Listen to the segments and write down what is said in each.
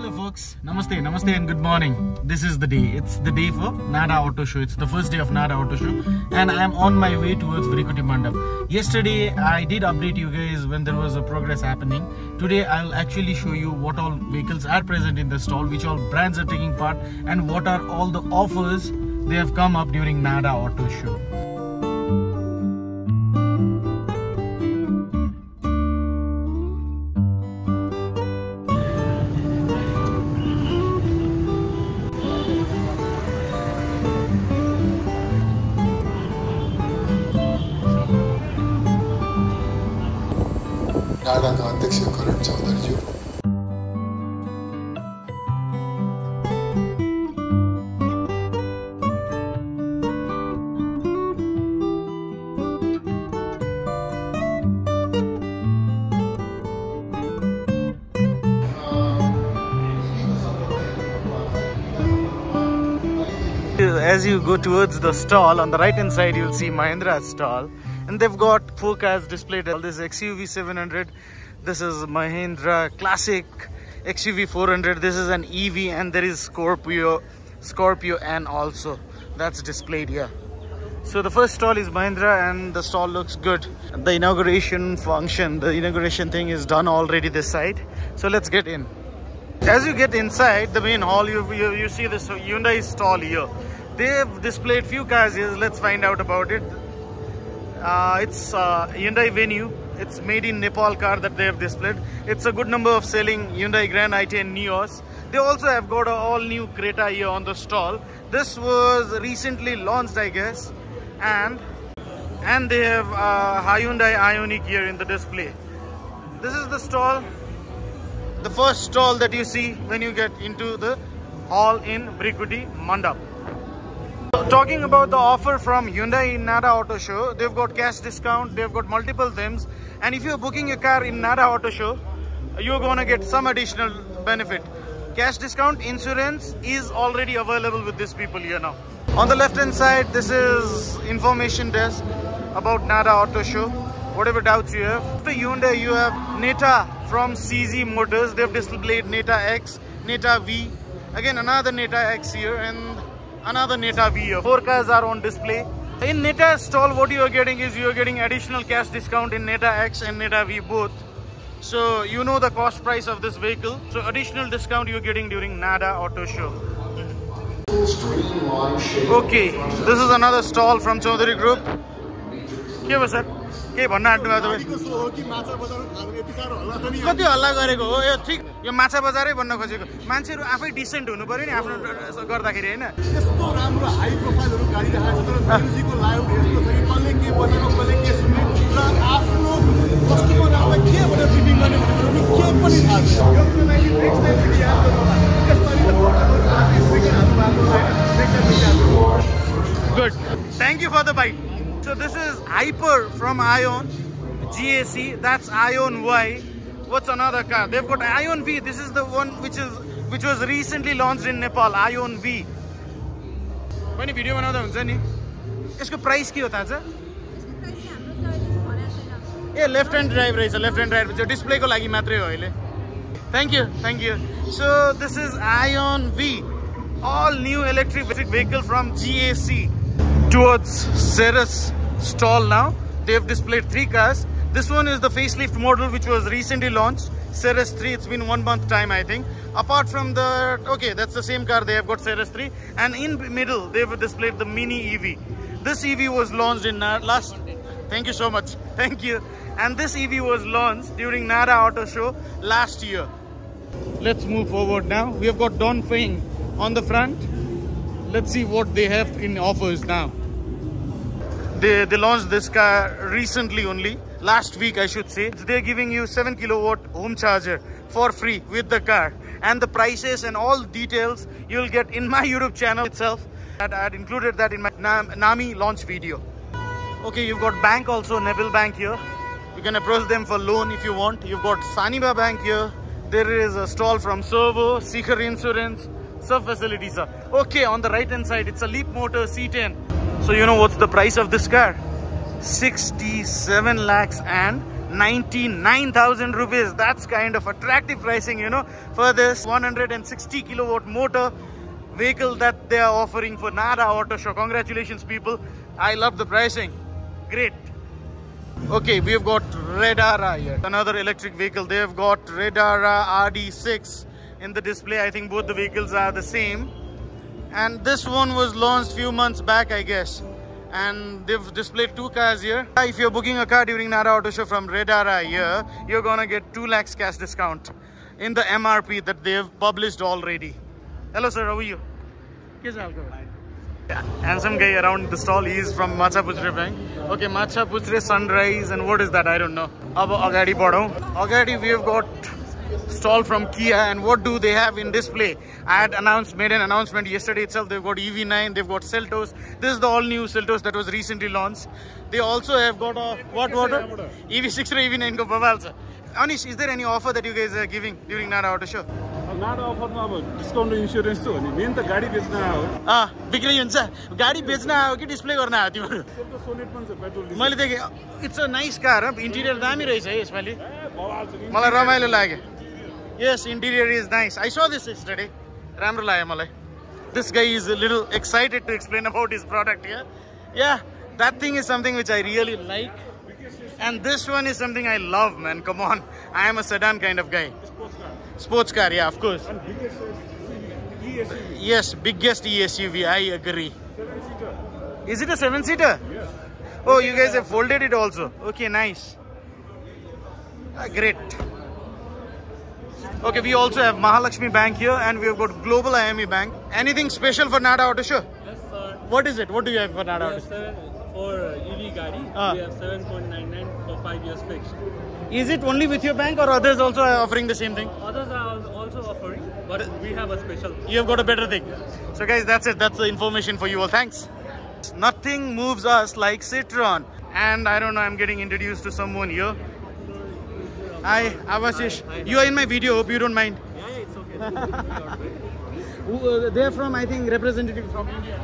Hello folks, namaste and good morning. This is the day. It's the day for NADA Auto Show. It's the first day of NADA Auto Show and I am on my way towards Vrikuti Mandap. Yesterday I did update you guys when there was a progress happening. Today I'll actually show you what all vehicles are present in the stall, which all brands are taking part, and what are all the offers they have come up during NADA Auto Show. NADA का अध्यक्ष करण चौधरी जी। As you go towards the stall, on the right hand side you'll see Mahindra's stall, and they've got 4 cars displayed. This is XUV 700, this is Mahindra Classic XUV 400, this is an EV, and there is Scorpio N also that's displayed here. So the first stall is Mahindra and the stall looks good. The inauguration function, the inauguration thing is done already this side. So let's get in. As you get inside the main hall, you see this Hyundai stall here. They've displayed few cars here. Let's find out about it. It's Hyundai Venue. It's made in Nepal car that they have displayed. It's a good number of selling Hyundai Grand i10 Neos. They also have got an all-new Creta here on the stall. This was recently launched, I guess, and they have Hyundai Ioniq here in the display. This is the stall, the first stall that you see when you get into the hall in Vrikuti Mandap. Talking about the offer from Hyundai in NADA Auto Show, they've got cash discount, they've got multiple themes, and if you're booking a car in NADA Auto Show, you're gonna get some additional benefit. Cash discount, insurance is already available with these people here now. On the left hand side, this is information desk about NADA Auto Show. Whatever doubts you have. After Hyundai, you have Neta from CZ Motors. They've displayed Neta X, Neta V, again another Neta X here, and another Neta V here. 4 cars are on display. In Neta stall, what you are getting is you are getting additional cash discount in Neta X and Neta V both. So you know the cost price of this vehicle. So additional discount you are getting during NADA Auto Show. Okay, this is another stall from Chaudhary Group. के भयो sir के भन्न आँट्नु भएको तपाईँ कति हल्ला गरेको हो यो ठिक यो माछा बजारै भन्न खोजेको मान्छेहरु आफै डिसेन्ट हुनु पर्यो नि आफ्नो गर्दाखेरि हैन यस्तो राम्रो हाई प्रोफाइलहरु गाडी राखेको छ तर म्युजिकको लाइभ यस्तो छ कि कसले के बजाएको कसले के सुन्ने र आफ्नो कस्टमरहरुलाई के भनेर फिटिङ गर्ने भन्ने के पनि थाहा छैन यो कुनै लागि नेक्स्ट टाइम पनि याद गर्नुहोला त्यसपछि त फोटोहरु स्पिकरहरु राम्रो हैन नेक्स्ट टाइम याद गर्नुहोला good thank you for the byte. So this is Hyper from Ion GAC. That's Ion Y. What's another car? They've got Ion V. This is the one which was recently launched in Nepal. Ion V. When video बनाउँदा हुन्छ नि यसको price के हो थाहा छ? ए left hand drive रहेछ. लेफ्ट ह्यान्ड ड्राइभ जो डिस्प्लेको लागि मात्रै हो अहिले. Thank you. So this is Ion V, all new electric vehicle from GAC. Towards Ceres stall now, they have displayed 3 cars. This one is the facelift model which was recently launched, Ceres 3. It's been 1 month time, I think. Apart from the, okay, that's the same car. They have got Ceres 3, and in middle they have displayed the Mini EV. This EV was launched in last. Thank you so much. Thank you. And this EV was launched during NADA Auto Show last year. Let's move forward now. We have got Dongfeng on the front. Let's see what they have in offers now. They launched this car recently only, last week I should say. They're giving you 7 kilowatt home charger for free with the car. And the prices and all details you'll get in my YouTube channel itself. I had included that in my NAMI launch video. Okay, you've got bank also, Neville Bank here. You can approach them for loan if you want. You've got Saniba Bank here. There is a stall from Servo, Seeker Insurance. Sub facilities are okay. On the right hand side, it's a Leap Motor C10. So you know what's the price of this car? 67 lakhs and 99,000 rupees. That's kind of attractive pricing, you know, for this 160 kilowatt motor vehicle that they are offering for Nara Auto Show. Congratulations, people. I love the pricing. Great. Okay, we have got Redara here. Another electric vehicle. They have got Redara RD6 in the display. I think both the vehicles are the same. And this one was launched few months back, I guess. And they've displayed two cars here. If you're booking a car during Nara Auto Show from Redara here, you're gonna get 2 lakhs cash discount in the MRP that they've published already. Hello sir, how are you? Yeah, handsome guy around the stall. He is from Machapuchre Bank. Okay, Machapuchre Sunrise, and what is that? I don't know. Agadi Badau. Agadi we have got stall from Kia, and what do they have in display? I had made an announcement yesterday itself. They've got EV9, they've got Seltos. This is the all new Seltos that was recently launched. They also have got a what water? EV6 or EV9 ko bawal cha. Anish, is there any offer that you guys are giving during Nara Auto Show? Nara offer ma discount insurance to ani main ta gadi becna ho. बिक्री हुन्छ गाडी बेच्न आयो कि display गर्न आयो तिम्रो? Seltos Sonet पनि छ पेट्रोल डिजल. मैले देखेँ it's a nice car. Interior दामी रहेछ है यसपालि. मलाई रमाइलो लाग्यो. Yes, interior is nice. I saw this yesterday. राम्रो लाग्यो मलाई. This guy is a little excited to explain about his product here. Yeah, that thing is something which I really like. And this one is something I love, man. Come on. I am a sedan kind of guy. Sports car, yeah, of course. And biggest ESUV. Yes, biggest ESUV. I agree. 7-seater. Is it a 7-seater? Yes. Oh, you guys have folded it also. Okay, nice. Great. Okay, we also have Mahalakshmi Bank here, and we have got Global IME Bank. Anything special for Nara Auto Show? Yes, sir. What is it? What do you have for Nara Auto Yes, Show? sir. For EV Gadi, we have 7.99 for 5 years fixed. Is it only with your bank, or others also are offering the same thing? Others are also offering, but we have a special. You have got a better thing. So guys, that's it. That's the information for you all. Thanks. Nothing moves us like Citroen. And I don't know, I'm getting introduced to someone here. Hi, Avashish. You are in my video. Hope you don't mind. Yeah, it's okay. They're from, I think, representative from India.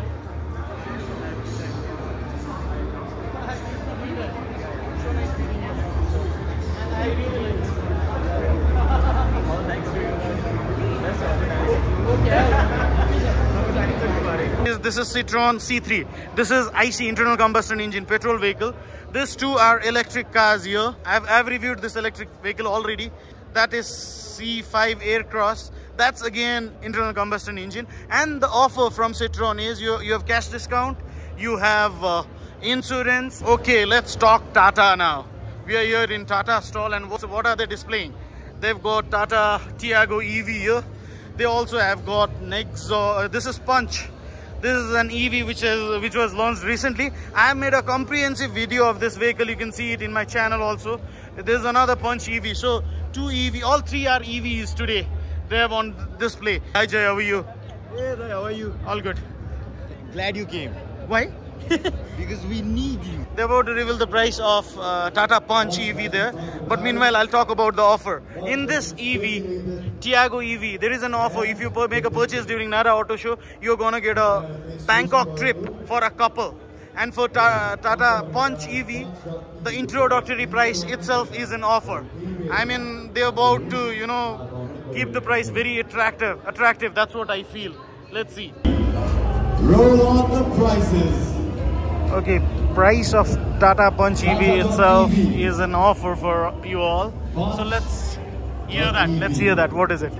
This is Citroen C3. This is IC, internal combustion engine, petrol vehicle. These two are electric cars here. I've reviewed this electric vehicle already. That is C5 Aircross. That's again internal combustion engine. And the offer from Citroen is you have cash discount, you have insurance. Okay, let's talk Tata now. We are here in Tata stall, and what are they displaying? They've got Tata Tiago EV here. They also have got Nexo. This is Punch. This is an EV which was launched recently. I have made a comprehensive video of this vehicle. You can see it in my channel also. There is another Punch EV. So two EV, all three are EVs today. They have on display. Hi Jay, how are you? Hey, how are you? All good. Glad you came. Why? Because we need you. They're about to reveal the price of Tata Punch EV there. But meanwhile, I'll talk about the offer. In this EV, Tiago EV, there is an offer. If you make a purchase during Nara Auto Show, you're going to get a Bangkok trip for a couple. And for Tata Punch EV, the introductory price itself is an offer. I mean, they're about to, you know, keep the price very attractive. That's what I feel. Let's see. Roll on the prices. Okay, price of Tata Punch EV itself is an offer for you all. So let's hear that. Let's hear that. What is it?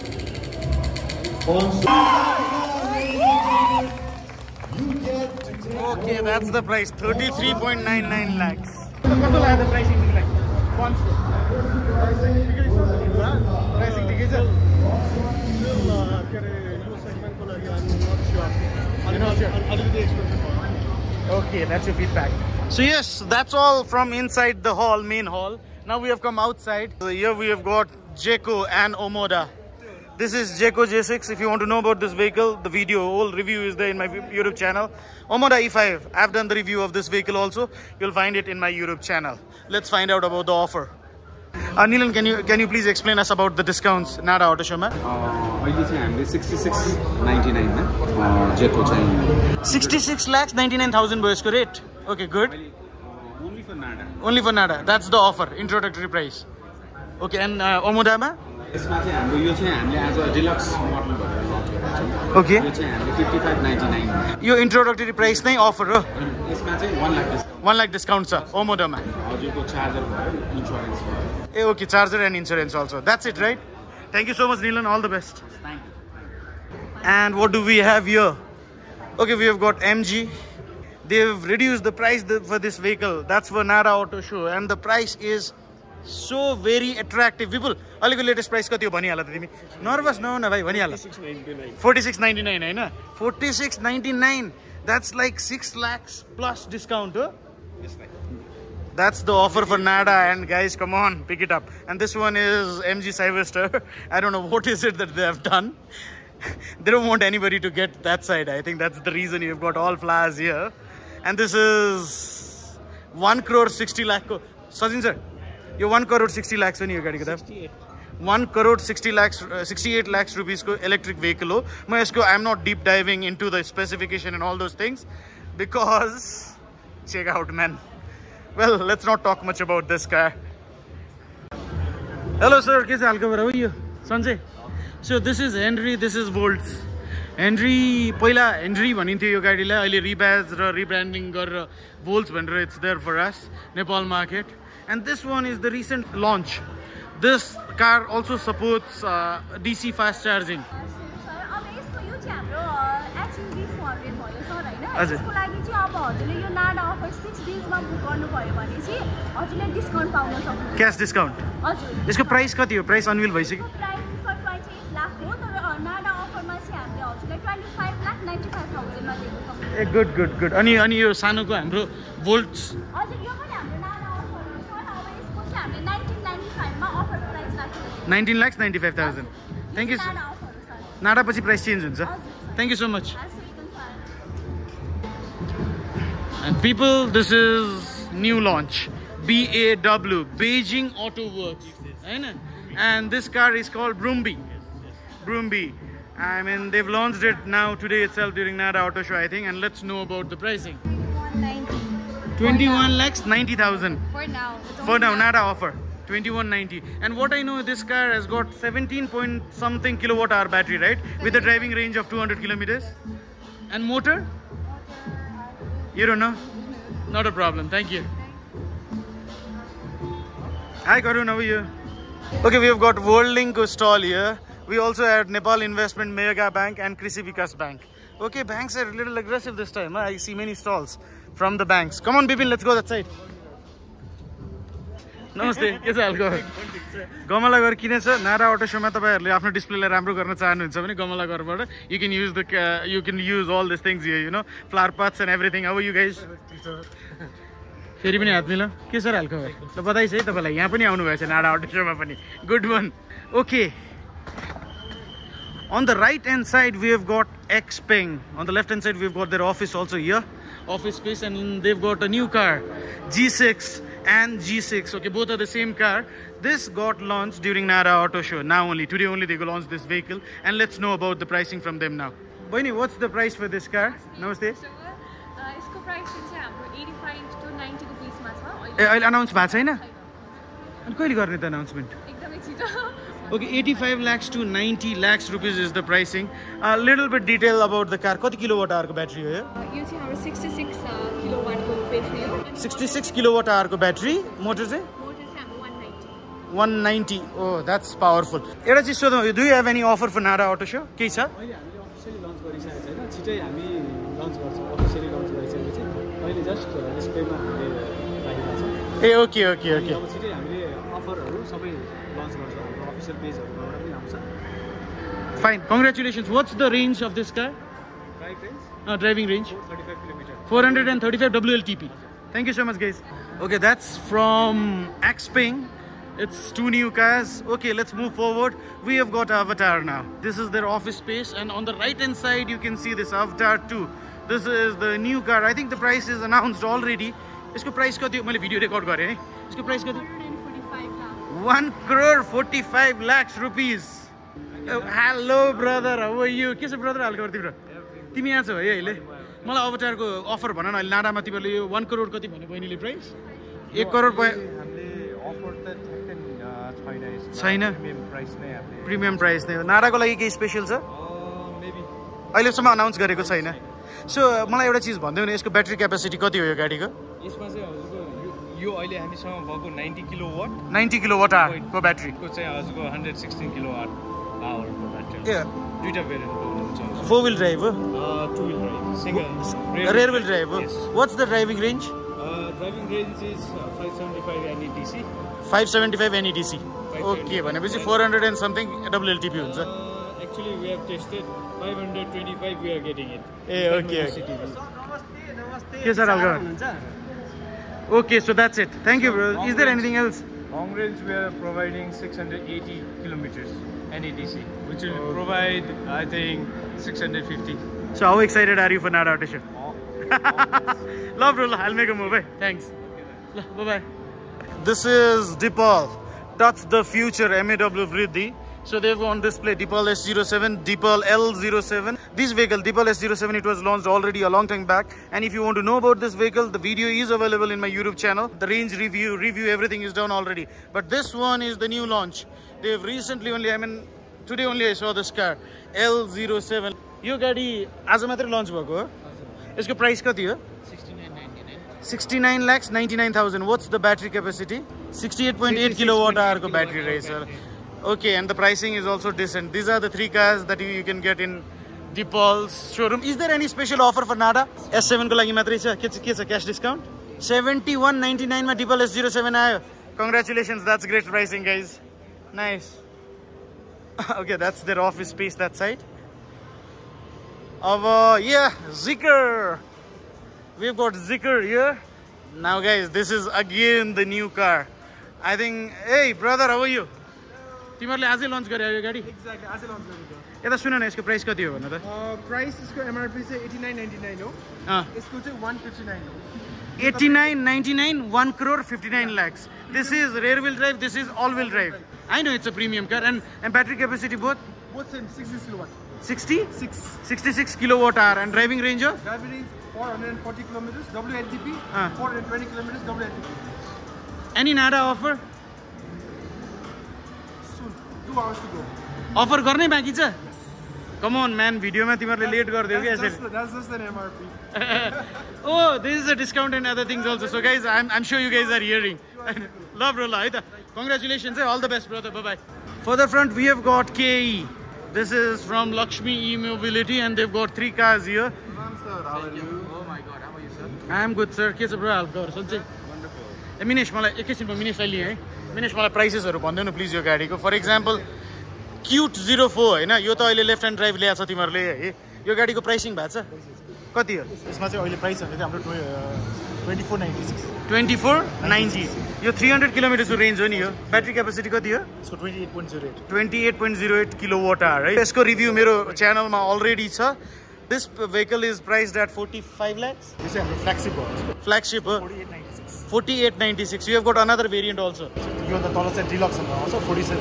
Okay, that's the price. 33.99 lakhs. What's the pricing like? Punch. Pricing together. I'm not sure. I'll do the expensive one. Okay, that's your feedback. So yes, that's all from inside the hall, main hall. Now we have come outside. So here we have got Jayco and Omoda. This is Jayco J6. If you want to know about this vehicle, the whole review is there in my YouTube channel. Omoda E5, I've done the review of this vehicle also. You'll find it in my YouTube channel. Let's find out about the offer. Nilan, can you please explain us about the discounts Nara Auto Show, man? अहिले चाहिँ हामीले 66.99 मा जेको चाहिँ 66 lakhs 99,000 भयो यसको rate. Okay, good. only for for Nada. Only for Nada. That's the offer, introductory price. Okay, and Omodama? यसमा चाहिँ हाम्रो यो चाहिँ हामीले आज डिलक्स मोडल गरेर लन्च गरेको छौँ. Okay. यो चाहिँ हामीले 5599. Your introductory price नै offer हो. यसमा चाहिँ 1 लाख डिस्काउन्ट. 1 lakh discount छ Omodama. हजुरको चार्जर भयो, इन्स्योरेन्स भयो. Okay, charger and insurance also. That's it, right? Thank you so much, Neelan. All the best. Thank you. And what do we have here? Okay, we have got MG. They've reduced the price for this vehicle. That's for Nara Auto Show, and the price is so very attractive. People, the latest price kati ho bhanihala ta timi? Nervous nahuna bhai, bhanihala. 4699, haina? 4699. That's like 6 lakhs plus discount, huh? That's the offer for Nada, and guys, come on, pick it up. And this one is MG Cyberster. I don't know what is it that they have done. They don't want anybody to get that side. I think that's the reason you've got all flowers here. And this is 1 crore 60 lakh. Sajin sir, you 1 crore 60 lakhs when you get it. 1 crore 60 lakhs, 68 lakhs rupees ko electric vehicle. I'm not deep diving into the specification and all those things because check out, man. Well, let's not talk much about this car. Hello sir, how are you? Sanjay. So this is Henry, this is Volts. Henry, पहिला Henry भनिन्थ्यो यो गाडीलाई, अहिले rebadge र rebranding गरेर Volts भनेर it's there for us, Nepal market. And this one is the recent launch. This car also supports DC fast charging. Cash discount. यसको price कति हो? प्राइस अनविल भइसक्यो. ए गुड. अनि यो सानोको हाम्रो Volts 19 lakhs 95,000. Thank you. Nada पछि price change हुन्छ. Thank you so much. And people, this is new launch. BAW, Beijing Auto Works. And this car is called Brumby. Brumby. I mean, they've launched it now today itself during Nada Auto Show, I think. And let's know about the pricing. 21 lakhs 90,000. For now, Nada offer. 2190. And what I know, this car has got 17 point something kilowatt hour battery, right? With a driving range of 200 kilometers. And motor? You don't know? Not a problem. Thank you. Hi Karun, how are you? Okay, we have got WorldLink stall here. We also had Nepal Investment Mega Bank and Krishi Vikas Bank. Okay, banks are a little aggressive this time. I see many stalls from the banks. Come on, Bipin, let's go that side. Namaste. के छ हालको? गमला घर किन छ? नारा अटो शोमा तपाईहरुले आफ्नो डिस्प्लेलाई राम्रो गर्न चाहनुहुन्छ भने गमला घरबाट you can use all these things here, you know, flower pots and everything. How are you guys? फेरि पनि हात मिलाऊ. के छ हालको? ल बधाई छ है तपाईलाई. यहाँ पनि आउनु भएछ नारा अटो शोमा पनि. Good one. Okay. On the right hand side we have got Xpeng. On the left hand side we have got their office also here. Office space, and they've got a new car, G6 and G6. Okay, both are the same car. This got launched during Nara Auto Show. Now only, today only they go launch this vehicle. And let's know about the pricing from them now. Boini, what's the price for this car? Namaste. Isko price is 85 to 90 rupees. I'll announce bhacha haina? And kaile गर्ने त announcement? Ekdamai chito. Okay, 85 lakhs to 90 lakhs rupees is the pricing. A little bit detail about the car. Kati kilowatt hour ko battery ho yo? Yo chai hamro 66 kilowatt ko battery ho. 66 kilowatt hour ko battery. Motor chai? Motor chai hamro 190. 190. Oh, that's powerful. Euta chis sodhau, do you have any offer for Nara Auto Show? Ke cha? अहिले हामीले officially lunch गरिसकेको छैन. छिटै हामी lunch गर्छौँ. Officially lunch गरिसकेपछि अहिले just डिस्प्लेमा हामीले राखेका छौँ. ए ओके. अब छिटै हामीले अफरहरू सबै लन्च गर्छौँ. हाम्रो अफिसियल पेजहरुबाट पनि आउँछ. Fine. Congratulations. What's the range of this car? Drive range Driving range? 35 km. 435 WLTP. Thank you so much, guys. Okay, that's from Xpeng. It's two new cars. Okay, let's move forward. We have got Avatar now. This is their office space, and on the right hand side you can see this Avatar 2. This is the new car. I think the price is announced already. Isko price kati ho? Maile video record gare hai. Isko price kati? 145 lakh. 1 crore 45 lakhs rupees. Oh, hello brother, how are you? के छ brother हालको तिम्रो? तिमी यहाँ छौ है अहिले? मलाई अवतारको अफर भन न अहिले नाडामा तिमीले यो 1 करोड कति भन्ने बहिनीले प्राइस? 1 करोड हामीले अफर त ठ्याक्कै छैन छैन प्रिमियम प्राइस नै हामीले प्रिमियम प्राइस नै हो नाडाको लागि केही स्पेशल छ मेबी अहिलेसम्म अनाउन्स गरेको छैन सो मलाई एउटा चिज भन्दै भने यसको ब्याट्री क्यापेसिटी कति हो यो गाडीको यसमा चाहिँ हजुरको यो अहिले हामीसँग भएको 90 किलोवाट 90 किलोवाट आवरको ब्याट्री को चाहिँ हजुरको 116 किलोवाट आवरको ब्याट्री ए दुईटा भेरिएन्टको हुन्छ 4 व्हील ड्राइभ हो two wheel drive single rear wheel drive what's the driving range driving range is 575 NEDC 575 NEDC okay भनेपछि 400 and something WLTP हुन्छ actually we have tested 525 we are getting it A okay के छ Rahul okay so that's it thank you bro is there anything else long range we are providing 680 kilometers NEDC which will provide I think 650 so how excited are you for Nada Auto Show love bro I'll make a move thanks bye bye this is Dipal that's the future MAW Vriddhi so they've on display Dipal S07 Dipal L07 this vehicle Dipal S07 it was launched already a long time back and if you want to know about this vehicle the video is available in my YouTube channel the range review everything is done already but this one is the new launch they've recently only I mean today only I saw this car L07 यो गाडी आज मात्रै lunch भएको हो यसको price कति हो 69,99,000 what's the battery capacity 68.8 kilowatt hour ko battery रहेछ okay and the pricing is also decent these are the three cars that you can get in Dipal's showroom is there any special offer for Nada S7 को लागि मात्रै छ के छ cash discount 71.99 मा Dipal S07 आयो congratulations that's great pricing guys nice okay that's their office space that side yeah Zeekr we've got Zeekr here now guys this is again the new car I think hey brother how are you तिमीहरुले आजै lunch गरे यो गाडी exactly आजै lunch गरेको यता सुन न यसको price कति हो भन्न त प्राइस यसको एमआरपी चाहिँ 89.99 हो यसको चाहिँ 159 हो 89.99 1 crore 59 lakhs this is rear wheel drive this is all wheel drive I know it's a premium car and battery capacity both same 66 kilowatt 66 kilowatt hour and driving range of 440 kilometers WLTP 420 kilometers WLTP any Nada offer soon 2 hours to go offer गर्ने बाँकी छ come on man video मा तिमीहरुले late गर्दियौ के यसरी that's just an MRP oh this is a discount and other things also so guys I'm sure you guys are hearing love bro है त congratulations all the best brother bye bye further front we have got KE this is from Lakshmi E-Mobility and they've got 3 cars here sir how are you oh my god how are you sir I am good sir के छ bro हाल खबर सन्चै wonderful ए मिनेश मलाई एकैछिनमा मिनेशलाई लिए है मिनेश मलाई प्राइसेसहरु भन्दिनु please यो गाडीको फर एक्जाम्पल क्यूट 04 हैन यो त अहिले लेफ्ट ह्यान्ड ड्राइभ ल्याछ तिमीहरुले है यो गाडीको प्राइसिङ भएको छ कति हो यसमा चाहिँ अहिले प्राइस भनेको हाम्रो 2490 यो 300 किलोमिटरको रेन्ज हो नि यो ब्याट्री क्यापेसिटी कति हो सो 28.08 28.08 किलोवाट आवर है यसको रिभ्यू मेरो च्यानलमा अलरेडी छ this vehicle is priced at 45 lakhs यो चाहिँ हाम्रो flagship हो 4896 you have got another variant also यो त तल चाहिँ डिलक्स मा आउँछ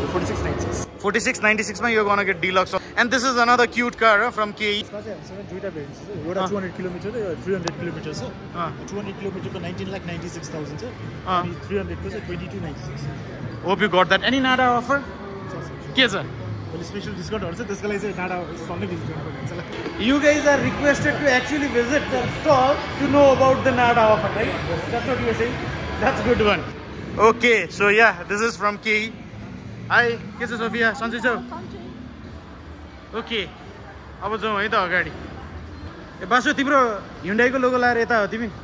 4696 मा you're gonna get deluxe and this is another cute car from KE यसमा चाहिँ हामीसँग दुईटा भेरिएन्ट छ एउटा 200 किलोमिटर र 300 किलोमिटर छ 200 किलोमिटरको 19,96,000 छ अनि 300 को चाहिँ 22,96 hope you got that any Nada offer के छ अहिले स्पेशल डिस्काउन्टहरु छ त्यसको लागि चाहिँ नाडा सँगै भिजिट गर्नुपर्ने हुन्छ you guys are requested to actually visit the stall to know about the Nada offer right that's what you were saying that's good one okay so yeah this is from KE hi के छ Sophia सन्चै छौ okay अब जाउँ है त अगाडि ए बासु तिम्रो Hyundai को लोगो लाएर यता हो तिमी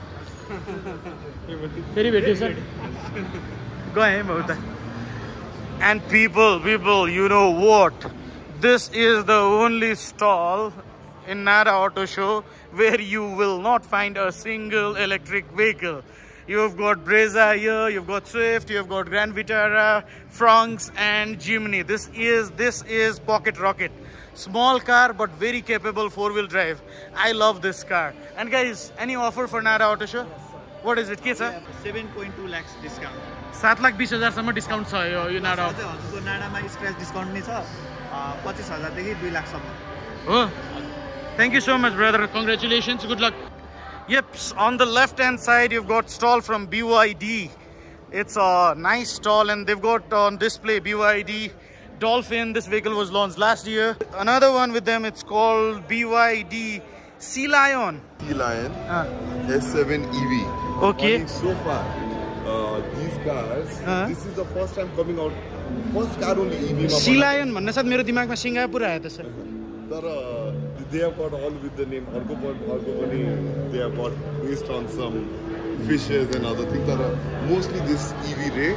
फेरि भेट्यौ सर गए म उता and people you know what this is the only stall in Nada Auto Show where you will not find a single electric vehicle. You've got Brezza here, you've got Swift, you've got Grand Vitara, Fronx and Jimny. This is Pocket Rocket. Small car but very capable 4-wheel drive. I love this car. And guys, any offer for Nada Auto Show? Yes, what is it? 7.2 lakhs discount. 7,20,000 सम्म discount छ यो नाडा हजुरको नाडामा scratch discount नै छ 25,000 देखि 2 लाख सम्म हो Thank you so much brother congratulations good luck yep on the left hand side you've got stall from BYD It's a nice stall, and they've got on display BYD Dolphin. This vehicle was launched last year. Another one with them, it's called BYD Sea Lion. Sea Lion S7 EV. Okay. So far, these cars, this is the first time coming out. First car only EV. Sea Lion भन्ने साथ मेरो दिमागमा Singapore आयो त sir. They have got all with the name. They have got based on some fishes and other things. Mostly this EV ray.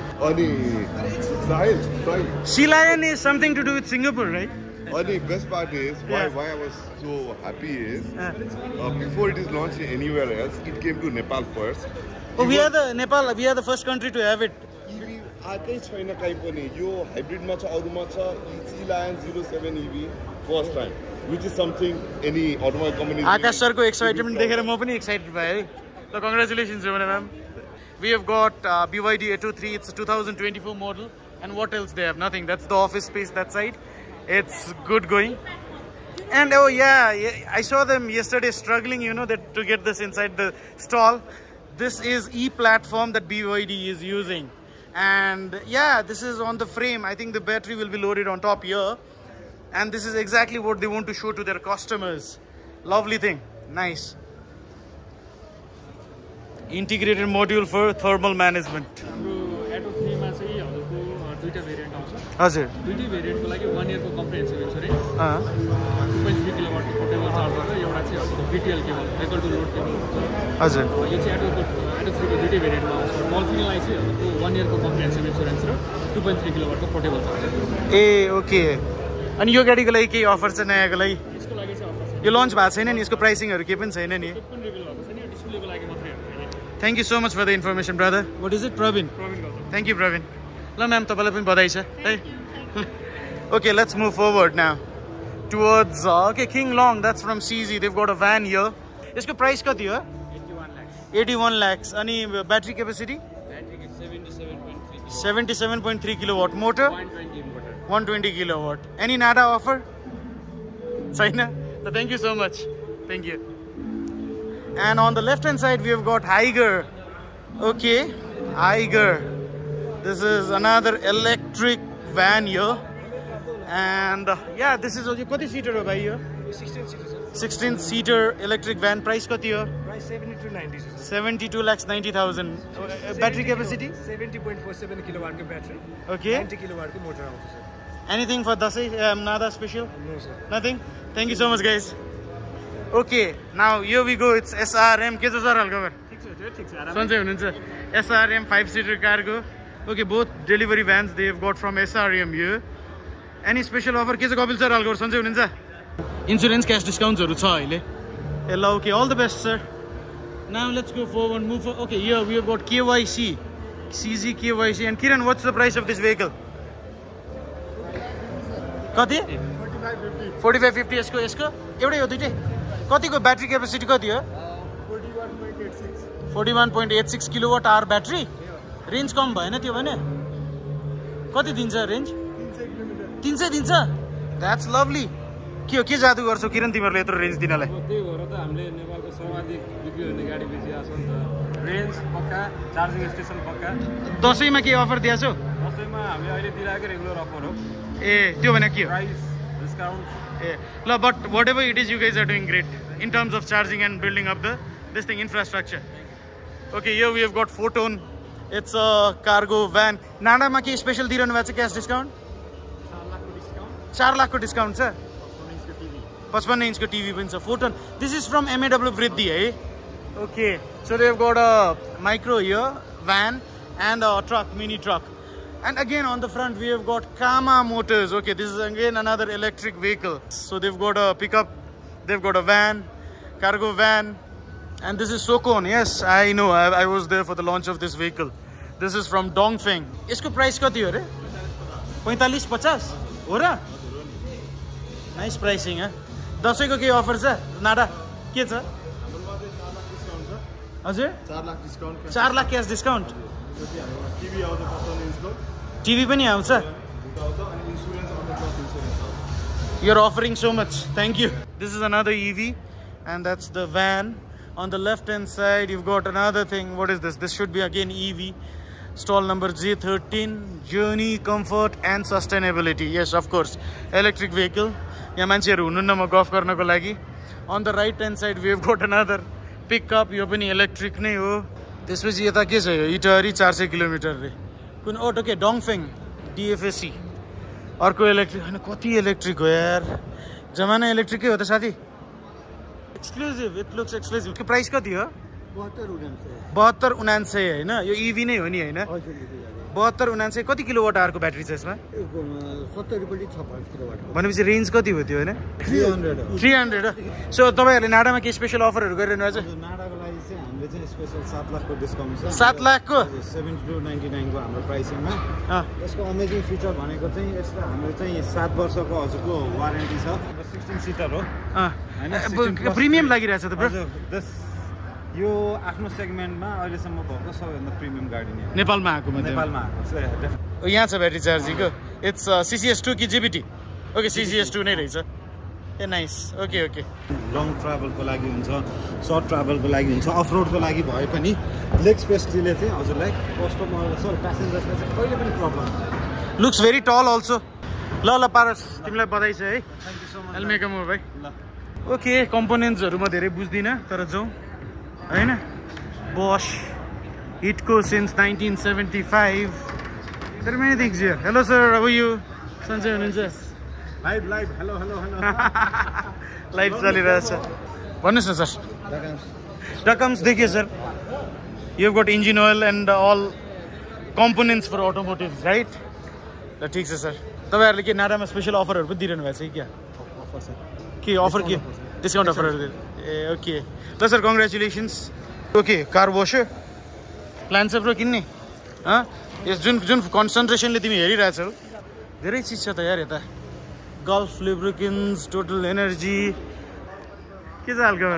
Sea Lion is something to do with Singapore, right? The best part is why I was so happy is before it is launched anywhere else, it came to Nepal first. Oh, we are the first country to have it. EV आकै छैन कहीँ पनि यो हाइब्रिडमा छ अरुमा छ Sea Lion 07 EV first time, which is something any automobile company. Akash sir को excitement देखेर म पनि excited भए है. So congratulations Jumana ma'am. We have got BYD A23. It's a 2024 model. And what else they have? Nothing. That's the office space that side. It's good going. And oh yeah, I saw them yesterday struggling, you know, to get this inside the stall. This is e-platform that BYD is using. And yeah, this is on the frame. I think the battery will be loaded on top here. And this is exactly what they want to show to their customers. Lovely thing. Nice. Integrated module for thermal management. दुईटा variant आउँछ हजुर दुईटै भेरिएन्टको लागि 1 इयरको comprehensive insurance 2.3 किलोवाटको portable charger र एउटा चाहिँ अब BTL cable vehicle to load cable हुन्छ हजुर यो चाहिँ एटो 3 को दुईटै भेरिएन्टमा आउँछ डल्फिनलाई चाहिँ अब 1 इयरको कम्प्रिहेन्सिभ इन्स्योरेन्स र 2.3 किलोवाटको पोर्टेबल चार्जर ए ओके अनि यो गाडीको लागि के अफर छ नयाँको लागि यसको लागि चाहिँ अफर छ यो लन्च भएको छैन नि यसको प्राइसिङहरु के पनि छैन नि कुन रिभिल भएको छैन डिस्प्लेको लागि मात्रै हो Thank you so much for the information brother. What is it Praveen? Thank you Praveen. Hello ma'am, तपाईलाई पनि बधाई छ है. Okay, let's move forward now towards okay King Long. That's from CZ. They've got a van here. यसको price कति हो? 81 lakhs. अनि battery capacity? Battery 77.3. 77.3 kilowatt. Motor? 120 kilowatt. Any NADA offer? China? So thank you so much. Thank you. And on the left hand side we have got Higer. Okay, Higer. This is another electric van here. And yeah, this is also kati seater ho bhai yo? 16 seater. 16 seater electric van. Price kati ho? Price 7290. 72,90,000. Battery capacity? 70.47 kilowatt ka battery. Okay. 90 kilowatt ka motor आउँछ sir. Anything for Dasai? Nada special? No sir. Nothing? Thank you so much guys. Okay, now here we go. It's SRM. के छ sir हल्का ठीक छ सन्चै हुनुहुन्छ SRM 5-seater car go. Okay, both delivery vans they have got from SRM here. Any special offer? के छ Kapil sir हल्का सन्चै हुनुहुन्छ Insurance cash discounts हरु छ अहिले Hello, okay, all the best sir. Now let's go forward, move forward. Okay, here we have got KYC CZ KYC. And Kiran, what's the price of this vehicle? कति 4550 यसको एउटै हो दुईटै कतिको battery capacity कति हो 41.86 किलोवाट आवर ब्याट्री रेन्ज कम भएन त्यो भने कति दिन्छ रेन्ज 300 दिन्छ द्याट्स लभली के हो के जादु गर्छौ किरण तिमीहरुले यत्रो रेन्ज दिनलाई त्यही भएर त हामीले नेपालको सर्वाधिक बिक्री हुने गाडी बेचिरहेको छौं नि त रेन्ज पक्का चार्जिङ स्टेसन पक्का दशैंमा के अफर दियाछौ दशैंमा हामीले अहिले दिइरहेको रेगुलर अफर हो ए त्यो भने के हो price discount No, but whatever it is, you guys are doing great in terms of charging and building up this thing infrastructure. Okay, here we have got Photon. It's a cargo van. Nada ma ke special diranu bhacha cash discount? 4 lakh ko discount sir. 55 inch ko TV pani cha Photon. This is from MAW Vriddhi, eh? Okay, so they have got a micro here, van, and a truck, mini truck. And again on the front we have got Kama Motors. Okay, this is again another electric vehicle. So they've got a pickup, they've got a van, cargo van, and this is Sokon. Yes, I know. I was there for the launch of this vehicle. This is from Dongfeng. Isko price kati ho re? 45-50 ho ra? Nice pricing, eh? Dasai ko ke offer cha? Nada. Ke cha? Hazur? 4 lakh discount. 4 lakh cash discount. TV आउँछ 55 इन्चको TV पनि आउँछ You're offering so much. Thank you. This is another EV and that's the van. On the left hand side you've got another thing. What is this? This should be again EV. Stall number J13, journey, comfort and sustainability. Yes, of course. Electric vehicle. यहाँ मान्छेहरु हुनुहुन्न म गफ गर्नको लागि. On the right hand side we have got another pickup. यो पनि electric नै हो. त्यसपछि यता के छ यो? इटहरी 400 किलोमिटर रे. कुन अटो के डोङफेङ DFSC. अर्को इलेक्ट्रिक हैन कति इलेक्ट्रिक हो यार. जमाना इलेक्ट्रिकै हो त साथी. Exclusive. It looks exclusive. के प्राइस कति हो? 72,900 हैन. यो EV नै हो नि हैन? 72,900 कति किलोवाट आवरको ब्याट्री छ यसमा? 70.56 किलोवाट. भनेपछि रेन्ज कति हो त्यो हैन? 300. सो तपाईहरुले नाडामा के स्पेशल अफरहरु गरिरहनु भएको छ? नाडाको लागि चाहिँ हामीले चाहिँ स्पेशल 7 लाखको डिस्काउन्ट छ. 7 लाखको 7299 को हाम्रो प्राइसिङमा. यसको अमेजिङ फिचर भनेको चाहिँ यसमा हाम्रो चाहिँ 7 वर्षको हजुरको वारेन्टी छ. 16 सिटर हो. हैन प्रिमियम लागिरहेछ त ब्रो. यो आफ्नो सेगमेन्टमा अहिलेसम्म भएको सबैभन्दा प्रिमियम गाडी नै हो नेपालमा आएको मध्ये. नेपालमा आएको. यहाँ छ ब्याट्री चार्जिङको. इट्स CCS2 कि GBT. ओके CCS2 नै रहेछ. ए नाइस. Okay okay. लङ ट्राभलको लागि हुन्छ, सर्ट ट्राभलको लागि हुन्छ, अफ रोडको लागि भए पनि लेग स्पेसले चाहिँ हजुरलाई कस्टमर सर प्यासेन्जर्सलाई चाहिँ कहिले पनि प्रब्लम. लुक्स भेरी टल अल्सो. ल ल पारस तिमीलाई बधाई छ है. Thank you so much. Welcome हो भाइ. ल ओके कम्पोनेन्ट्सहरु म धेरै बुझ्दिन तर जाउँ हैन. Bosch Hitco since 1975. There are many things here. Hello sir, how are you? Sanjay हुनुहुन्छ? Live. Hello. Live चलिरहेछ. भन्नुस् न सर. Dakams देखिए सर. You've got engine oil and all components for automotives, right? ल ठीक छ सर. तपाईहरुले के नाडामा स्पेशल अफरहरु पनि दिइरहनु भएको छ क्या? अफर छ. के अफर के? डिस्काउन्ट अफरहरु. ए ओके. ल sir congratulations. Okay car washer plan छ ब्रो किन्ने? यस जुन कन्सन्ट्रेसनले तिमी हेरिरहेछौ धेरै चिज छ त यार यता. Gulf lubricants, Total energy. के छ हालखबर?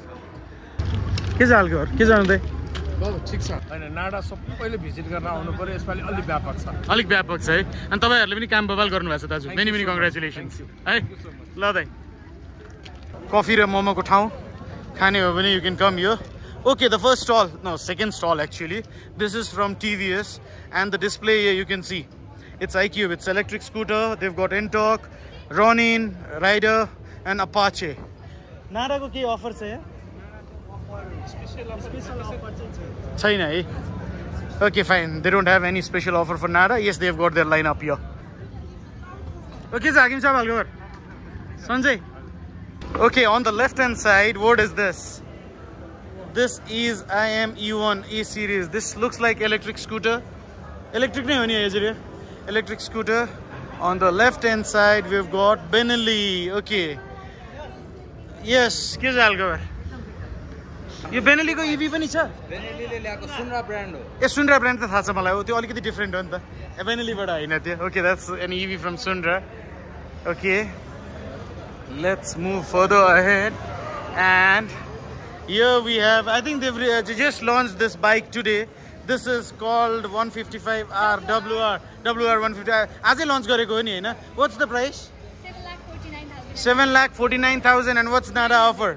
के जान्दै? ठिक छ. हैन नाडा सबैले भिजिट गर्न आउनु पर्यो. यसपालि अलि व्यापक छ. अलिक व्यापक छ है. अनि तपाईहरुले पनि काम बबाल गर्नु भएको छ दाजु. मेनी कङ्ग्रेचुलेसन्स है. ल दाइ. कफी र मोमोको ठाउँ खाने हो भने you can come here. Okay, the first stall, no, second stall actually. This is from TVS and the display here you can see. It's iQube, it's electric scooter. They've got Ntorq, Ronin, Rider and Apache. Nada ko ke offer cha yaar? Special offer chain hai. Okay, fine. They don't have any special offer for Nada. Yes, they've got their lineup here. Okay, Hakim sahab halgar. Sanjay. Okay, on the left hand side, what is this? This is IM E1 A series. This looks like electric scooter. Electric nahi honi hai electric scooter. On the left hand side, we've got Benelli. Okay. Yes, ke jal gabar. Yo Benelli ko EV pani cha? Benelli le ल्याएको Sunra brand ho. A Sunra brand ta thaha cha malai. Tyo alikati different ho ni ta. Benelli bada haina tyo. Okay, that's an EV from Sunra. Okay. Let's move further ahead. And here we have, I think they've just launched this bike today. This is called 155R WR 155. As they launch gareko ni haina. What's the price? 7,49,000. And what's Nada offer?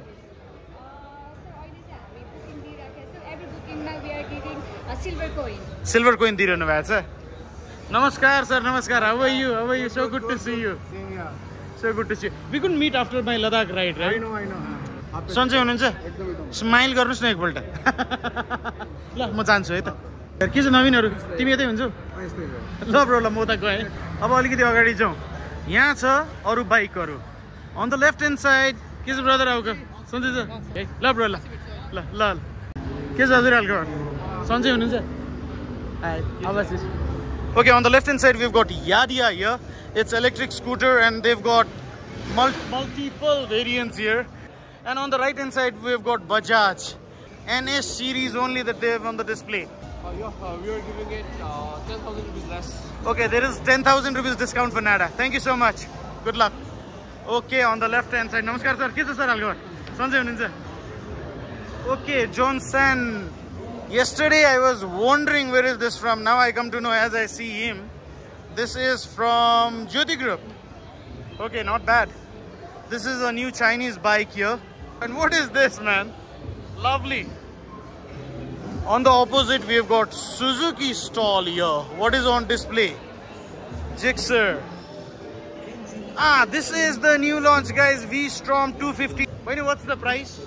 Silver coin दिइरहनु भएको छ. Namaskar sir, namaskar. How are you? How are you? So good to see you. So good to see you. We couldn't meet after my Ladakh ride, right? I know. सन्चै हुनुहुन्छ? Smile गर्नुस् न एकपल्ट. ल म जान्छु है त. के छ नवीनहरु? तिमी यतै हुन्छौ? ल ब्रो ल म उता गए. अब अलिकति अगाडि जाउँ. यहाँ छ अरु बाइकहरु. On the left hand side, के छ ब्रदर आउको? सन्चै छ? ल ब्रो ल. ल. के छ हजुर हालको? सन्चै हुनुहुन्छ? हाय. आवाज. Okay, on the left hand side we've got Yadia here. It's electric scooter and they've got multiple variants here. And on the right hand side we've got Bajaj NS series only that they have on the display. We are giving it 10,000 rupees less. Okay, there is 10,000 rupees discount for Nada. Thank you so much. Good luck. Okay, on the left hand side. Namaskar sir. Kisa sir algar? Sanjay hununcha? Okay, Johnson. Yesterday I was wondering where is this from. Now I come to know as I see him. This is from Jyoti Group. Okay, not bad. This is a new Chinese bike here. And what is this, man? Lovely. On the opposite, we have got Suzuki stall here. What is on display? Gixxer. Ah, this is the new launch, guys. V-Strom 250. Wait, what's the price?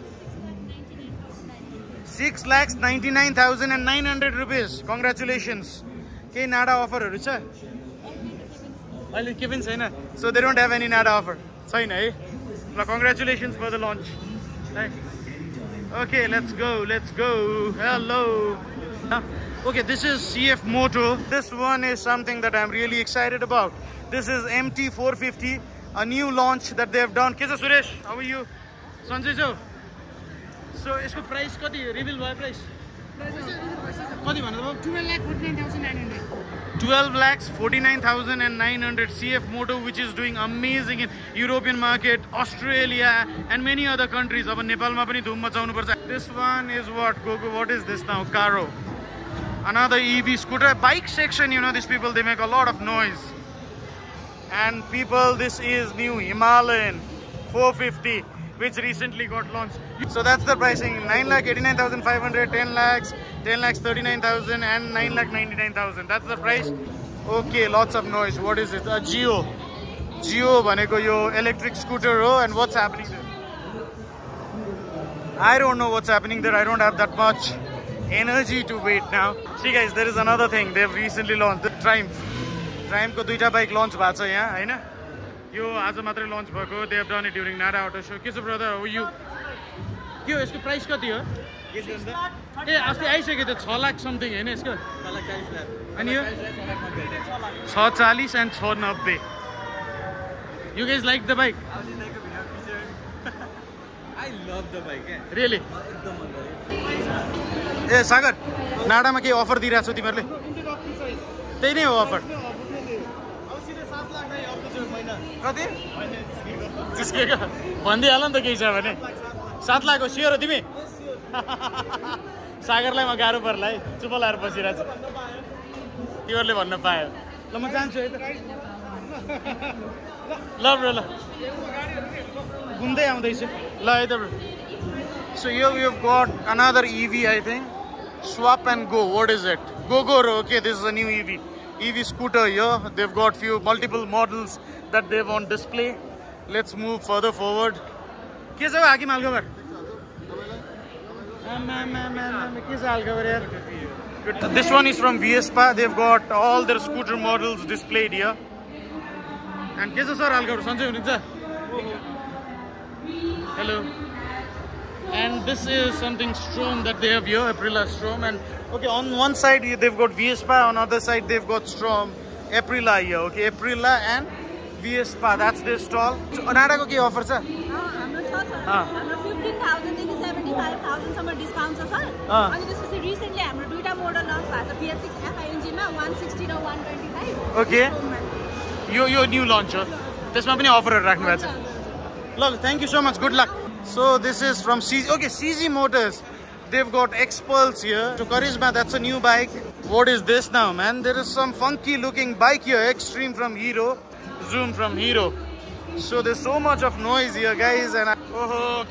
6,99,900 rupees. Congratulations. Okay, NADA offer, Richa. So they don't have any NADA offer. Well, congratulations for the launch. Okay, let's go. Let's go. Hello. Okay, this is CF Moto. This one is something that I'm really excited about. This is MT450, a new launch that they have done. Kesa Suresh, how are you? Sanjay jo. So, its price kati reveal bhayo price? Kati bhannu bhau? 12,49,900. 12,49,900 CF Moto, which is doing amazing in European market, Australia, and many other countries. Aba Nepal ma pani dhum machaunu parcha. This one is what? Gogo, what is this now? Caro. Another EV scooter. Bike section, you know, these people, they make a lot of noise. And people, this is new Himalayan 450, which recently got launched. So that's the pricing: 9,89,500, 10 lakhs, 10,39,000, and 9,99,000. That's the price. Okay, lots of noise. What is it? A Geo. Geo bhaneko yo electric scooter ho, and what's happening there? I don't know what's happening there. I don't have that much energy to wait now. See guys, there is another thing. They've recently launched the Triumph. Triumph ko duita bike launch bhacha yaha, haina? Yo aaj matra launch bhako. They have done it during NADA Auto Show. Ke brother, how are you? Ke ho, yesko price kati ho? ए अस्ति आइसक्यो त 6 lakh something हैन यसको 6,40,000 लाख अनि यो 640 and 690. You guys like the bike? I love the bike. Really? ए सागर नाडा मा के offer दिइरा छौ तिमीहरुले? त्यही नै हो अफर. कति? जिस्केको भन्दै हाल नि त केही छ भने 7 लाख हो सियर हो तिमी? सागरलाई म गाह्रो पर्ला है, चुप लाएर बसिरहेछ. तिमीहरुले भन्न पायो. ल म जान्छु है त. ल ब्रो ल. घुम्दै आउँदैछु. ल है त bro. So here we have got another EV, I think. Swap and Go. What is it? Gogoro. Okay, this is a new EV. EV scooter here. They've got multiple models that they've on display. Let's move further forward. This one is from Vespa. They've got all their scooter models displayed here. And hello. And this is something Strom that they have here, Aprilia Strom. And okay, on one side they've got Vespa, on the other side they've got Strom, Aprilia here. Okay, Aprilia and Vespa, that's their stall. So, NADA ko ke offer sir? 15,000 to 75,000 some discounts sir. And this is recently I'm doing a model launch class, PS6 FI ma 116 or 125. Okay. Your new launcher. This ma pani offer rakhnu bhayo cha. Love, thank you so much. Good luck. So this is from CZ. Okay, CZ Motors. They've got X-Pulse here. So Charisma, that's a new bike. What is this now, man? There is some funky looking bike here. Extreme from Hero. Zoom from Hero. So there's so much of noise here, guys. And oh,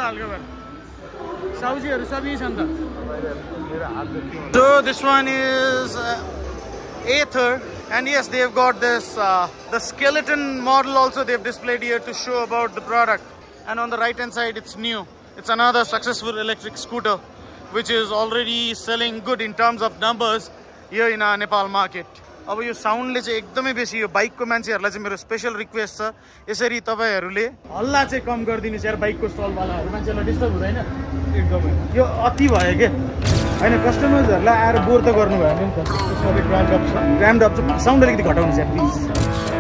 so this one is Aether. And yes, they've got this, the skeleton model also they've displayed here to show about the product. And on the right hand side, it's new. It's another successful electric scooter, which is already selling good in terms of numbers here in our Nepal market. अब यो साउन्डले चाहिँ एकदमै बेसी यो बाइकको मान्छेहरुलाई चाहिँ मेरो special request छ यसरी तपाईहरुले हल्ला चाहिँ कम गरिदिनुस् यार बाइकको स्टल वालाहरु मान्छेलाई डिस्टर्ब हुँदैन एकदमै यो अति भयो के हैन कस्टमर्सहरुलाई आएर बोर त गर्नु भयो नि त त्यसमा ग्राम ड्रप छ साउन्ड अलिकति घटाउनुस् यार प्लिज